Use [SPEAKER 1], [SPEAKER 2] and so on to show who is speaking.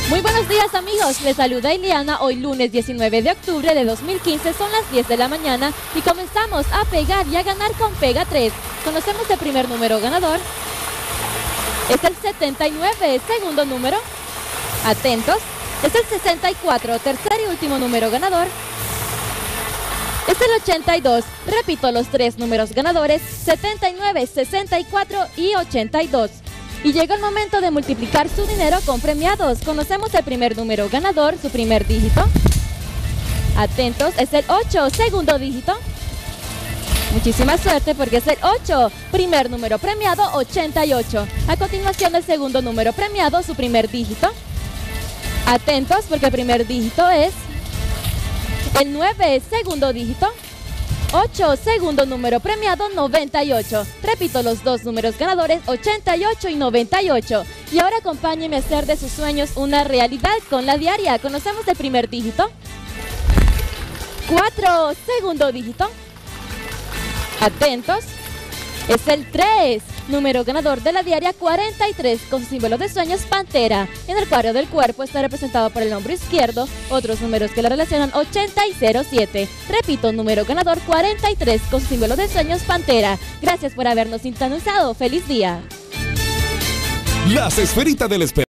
[SPEAKER 1] Muy buenos días, amigos, les saluda Ileana. Hoy lunes 19 de octubre de 2015, son las 10 de la mañana y comenzamos a pegar y a ganar con Pega 3. Conocemos el primer número ganador. Es el 79, segundo número. Atentos. Es el 64, tercer y último número ganador. Es el 82, repito los tres números ganadores, 79, 64 y 82. Y llega el momento de multiplicar su dinero con premiados. Conocemos el primer número ganador, su primer dígito. Atentos, es el 8, segundo dígito. Muchísima suerte porque es el 8, primer número premiado, 88. A continuación el segundo número premiado, su primer dígito. Atentos porque el primer dígito es el 9, segundo dígito. 8, segundo número premiado, 98. Repito los dos números ganadores, 88 y 98. Y ahora acompáñenme a hacer de sus sueños una realidad con la diaria. Conocemos el primer dígito. 4, segundo dígito. Atentos. Es el 3, número ganador de la diaria 43, con su símbolo de sueños pantera. En el cuadro del cuerpo está representado por el hombro izquierdo, otros números que la relacionan 80 y 07. Repito, número ganador 43, con su símbolo de sueños pantera. Gracias por habernos sintonizado. ¡Feliz día!
[SPEAKER 2] Las esferitas del